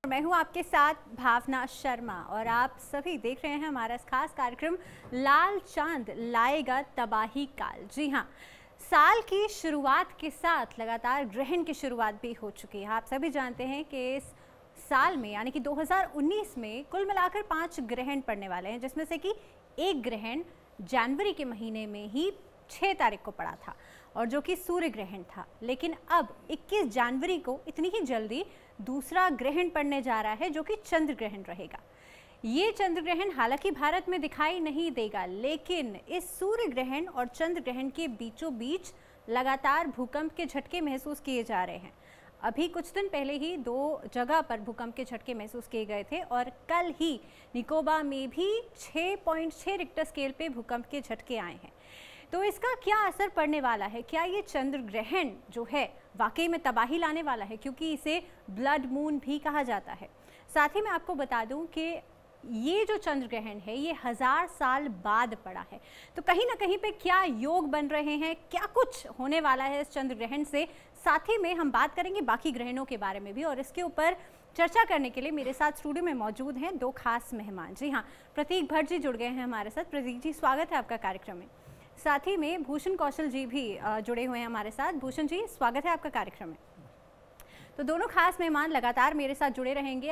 मैं हूं आपके साथ भावना शर्मा और आप सभी देख रहे हैं हमारा खास कार्यक्रम लाल चांद लाएगा तबाही काल। जी हां, साल की शुरुआत के साथ लगातार ग्रहण की शुरुआत भी हो चुकी है। आप सभी जानते हैं कि इस साल में यानी कि 2019 में कुल मिलाकर 5 ग्रहण पड़ने वाले हैं, जिसमें से कि एक ग्रहण जनवरी के महीने में ही 6 तारीख को पड़ा था और जो कि सूर्य ग्रहण था। लेकिन अब 21 जनवरी को इतनी ही जल्दी दूसरा ग्रहण पड़ने जा रहा है जो कि चंद्र ग्रहण रहेगा। ये चंद्र ग्रहण हालांकि भारत में दिखाई नहीं देगा, लेकिन इस सूर्य ग्रहण और चंद्र ग्रहण के बीचों बीच लगातार भूकंप के झटके महसूस किए जा रहे हैं। अभी कुछ दिन पहले ही 2 जगह पर भूकंप के झटके महसूस किए गए थे और कल ही निकोबार में भी 6.6 रिक्टर स्केल पे भूकंप के झटके आए हैं। तो इसका क्या असर पड़ने वाला है? क्या ये चंद्र ग्रहण जो है वाकई में तबाही लाने वाला है, क्योंकि इसे ब्लड मून भी कहा जाता है। साथ ही मैं आपको बता दूं कि ये जो चंद्र ग्रहण है ये 1000 साल बाद पड़ा है। तो कहीं ना कहीं पे क्या योग बन रहे हैं, क्या कुछ होने वाला है इस चंद्र ग्रहण से, साथ ही में हम बात करेंगे बाकी ग्रहणों के बारे में भी। और इसके ऊपर चर्चा करने के लिए मेरे साथ स्टूडियो में मौजूद हैं 2 खास मेहमान। जी हाँ, प्रतीक भट्ट जी जुड़ गए हैं हमारे साथ। प्रतीक जी, स्वागत है आपका कार्यक्रम में। साथ ही में भूषण कौशल जी भी जुड़े हुए हैं हमारे साथ। भूषण जी, स्वागत है आपका कार्यक्रम में। तो दोनों खास मेहमान लगातार मेरे साथ जुड़े रहेंगे,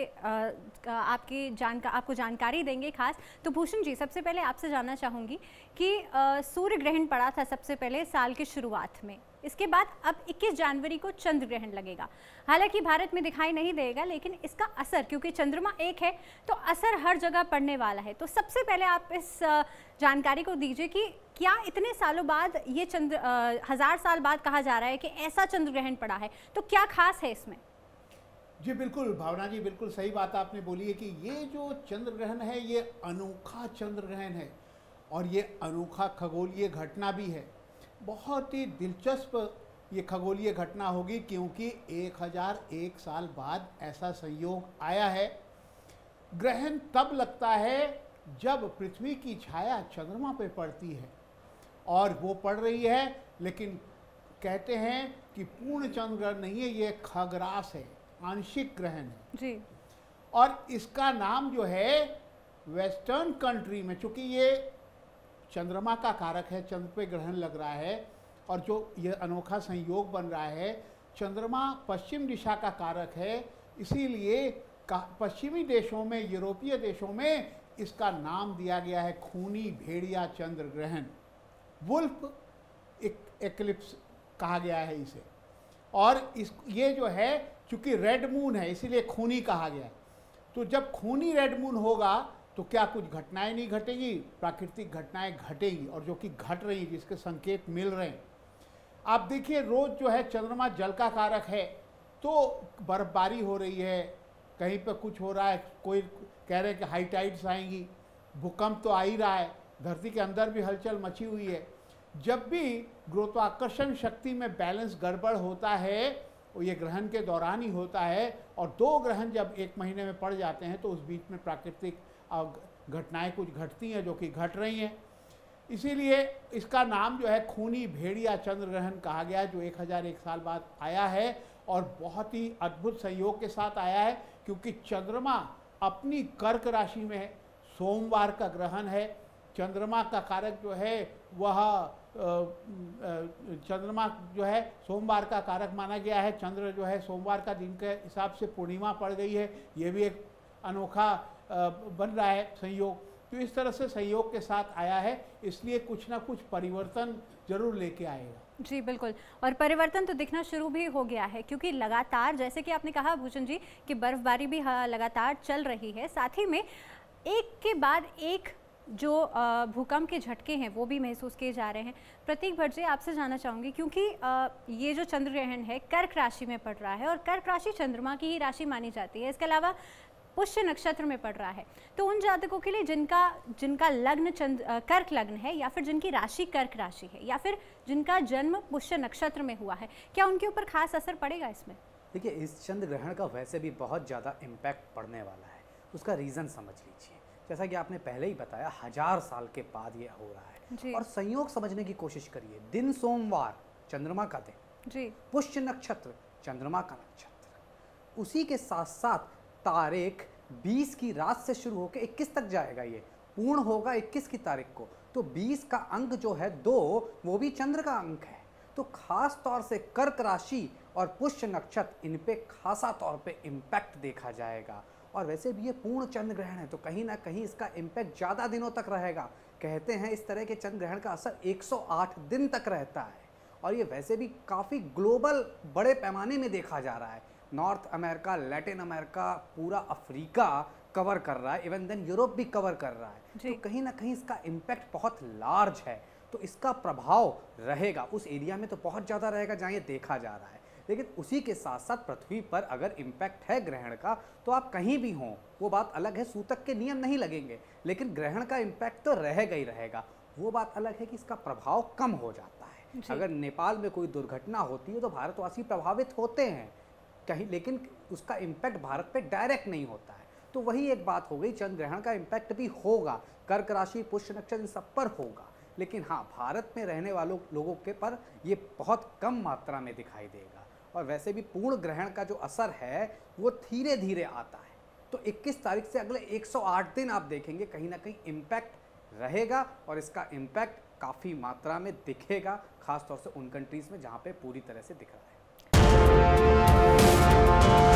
आपको जानकारी देंगे खास। तो भूषण जी, सबसे पहले आपसे जानना चाहूँगी कि सूर्य ग्रहण पड़ा था सबसे पहले साल की शुरुआत में, इसके बाद अब 21 जनवरी को चंद्र ग्रहण लगेगा। हालांकि भारत में दिखाई नहीं देगा, लेकिन इसका असर, क्योंकि चंद्रमा एक है तो असर हर जगह पड़ने वाला है। तो सबसे पहले आप इस जानकारी को दीजिए कि क्या इतने सालों बाद ये 1000 साल बाद कहा जा रहा है कि ऐसा चंद्र ग्रहण पड़ा है, तो क्या खास है इसमें? जी बिल्कुल भावना जी, बिल्कुल सही बात आपने बोली है कि ये जो चंद्र ग्रहण है ये अनोखा चंद्र ग्रहण है और ये अनोखा खगोलीय घटना भी है। बहुत ही दिलचस्प ये खगोलीय घटना होगी, क्योंकि 1001 साल बाद ऐसा संयोग आया है। ग्रहण तब लगता है जब पृथ्वी की छाया चंद्रमा पे पड़ती है, और वो पड़ रही है, लेकिन कहते हैं कि पूर्ण चंद्र ग्रहण नहीं है, ये खग्रास है, आंशिक ग्रहण है जी। और इसका नाम जो है वेस्टर्न कंट्री में, चूंकि ये चंद्रमा का कारक है, चंद्र पे ग्रहण लग रहा है और जो ये अनोखा संयोग बन रहा है, चंद्रमा पश्चिम दिशा का कारक है, इसीलिए पश्चिमी देशों में, यूरोपीय देशों में इसका नाम दिया गया है खूनी भेड़िया चंद्र ग्रहण, वुल्फ एक्लिप्स कहा गया है इसे। और ये जो है चूंकि रेड मून है इसीलिए खूनी कहा गया है। तो जब खूनी रेड मून होगा तो क्या कुछ घटनाएं नहीं घटेंगी? प्राकृतिक घटनाएं घटेंगी, और जो कि घट रही हैं, जिसके संकेत मिल रहे हैं। आप देखिए, रोज जो है चंद्रमा जल का कारक है, तो बर्फबारी हो रही है, कहीं पे कुछ हो रहा है, कोई कह रहे हैं कि हाई टाइड्स आएंगी, भूकंप तो आ ही रहा है, धरती के अंदर भी हलचल मची हुई है। जब भी गुरुत्वाकर्षण शक्ति में बैलेंस गड़बड़ होता है, वो ये ग्रहण के दौरान ही होता है, और 2 ग्रहण जब एक महीने में पड़ जाते हैं तो उस बीच में प्राकृतिक घटनाएं कुछ घटती हैं, जो कि घट रही हैं। इसीलिए इसका नाम जो है खूनी भेड़िया चंद्र ग्रहण कहा गया है, जो 1001 साल बाद आया है और बहुत ही अद्भुत संयोग के साथ आया है, क्योंकि चंद्रमा अपनी कर्क राशि में है, सोमवार का ग्रहण है। चंद्रमा का कारक जो है वह चंद्रमा जो है सोमवार का कारक माना गया है। चंद्र जो है सोमवार का दिन के हिसाब से पूर्णिमा पड़ गई है, ये भी एक अनोखा बन रहा है संयोग। तो इस तरह से संयोग के साथ आया है, इसलिए कुछ ना कुछ परिवर्तन जरूर लेके आएगा। जी बिल्कुल, और परिवर्तन तो दिखना शुरू भी हो गया है, क्योंकि लगातार, जैसे कि आपने कहा भूषण जी, कि बर्फबारी भी लगातार चल रही है। साथ ही में एक के बाद एक जो भूकंप के झटके हैं वो भी महसूस किए जा रहे हैं। प्रतीक भट्ट जी, आपसे जानना चाहूँगी, क्योंकि ये जो चंद्र ग्रहण है कर्क राशि में पड़ रहा है और कर्क राशि चंद्रमा की ही राशि मानी जाती है, इसके अलावा पुष्य नक्षत्र में पड़ रहा है। तो उन जातकों के लिए जिनका लग्न कर्क लग्न है, या फिर जिनकी राशि कर्क राशि है, या फिर जिनका जन्म पुष्य नक्षत्र में हुआ है, क्या उनके ऊपर खास असर पड़ेगा इसमें? देखिए, इस चंद्र ग्रहण का वैसे भी बहुत ज़्यादा इम्पैक्ट पड़ने वाला है। उसका रीज़न समझ लीजिए, जैसा कि आपने पहले ही बताया, 1000 साल के बाद ये हो रहा है। और संयोग समझने की कोशिश करिए। दिन सोमवार, चंद्रमा का दिन जी, पुष्य नक्षत्र, चंद्रमा का नक्षत्र, उसी के साथ साथ तारीख 20 की रात से शुरू होकर 21 तक जाएगा, ये पूर्ण होगा 21 की तारीख को। तो 20 का अंक जो है 2, वो भी चंद्र का अंक है। तो खास तौर से कर्क राशि और पुष्य नक्षत्र, इन पे खासा तौर पे इम्पैक्ट देखा जाएगा। और वैसे भी ये पूर्ण चंद्र ग्रहण है, तो कहीं ना कहीं इसका इम्पैक्ट ज़्यादा दिनों तक रहेगा। कहते हैं इस तरह के चंद्र ग्रहण का असर 108 दिन तक रहता है। और ये वैसे भी काफ़ी ग्लोबल बड़े पैमाने में देखा जा रहा है। नॉर्थ अमेरिका, लैटिन अमेरिका, पूरा अफ्रीका कवर कर रहा है, इवन देन यूरोप भी कवर कर रहा है। तो कहीं ना कहीं इसका इम्पैक्ट बहुत लार्ज है। तो इसका प्रभाव रहेगा उस एरिया में, तो बहुत ज़्यादा रहेगा जहाँ ये देखा जा रहा है। लेकिन उसी के साथ साथ पृथ्वी पर अगर इम्पैक्ट है ग्रहण का, तो आप कहीं भी हों, वो बात अलग है, सूतक के नियम नहीं लगेंगे, लेकिन ग्रहण का इम्पैक्ट तो रहेगा ही रहेगा। वो बात अलग है कि इसका प्रभाव कम हो जाता है। अगर नेपाल में कोई दुर्घटना होती है तो भारतवासी प्रभावित होते हैं कहीं, लेकिन उसका इम्पैक्ट भारत पे डायरेक्ट नहीं होता है। तो वही एक बात हो गई, चंद्र ग्रहण का इम्पैक्ट भी होगा, कर्क राशि, पुष्य नक्षत्र, इन सब पर होगा। लेकिन हाँ, भारत में रहने वालों लोगों के पर ये बहुत कम मात्रा में दिखाई देगा। और वैसे भी पूर्ण ग्रहण का जो असर है वो धीरे धीरे आता है। तो 21 तारीख से अगले 108 दिन आप देखेंगे कहीं ना कहीं इम्पैक्ट रहेगा, और इसका इम्पैक्ट काफ़ी मात्रा में दिखेगा, खासतौर से उन कंट्रीज़ में जहाँ पे पूरी तरह से दिख रहा है।